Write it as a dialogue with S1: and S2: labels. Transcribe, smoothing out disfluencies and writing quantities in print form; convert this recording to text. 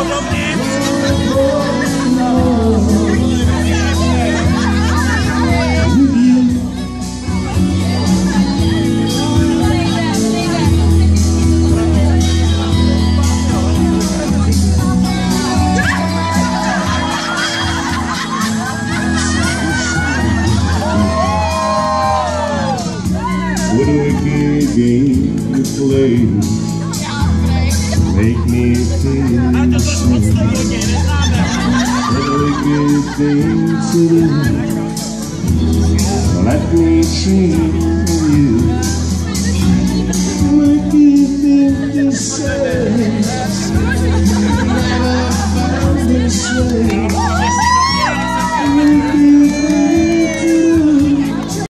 S1: What a wicked game to play. Make me feel the same. What a wicked thing to do. Let me change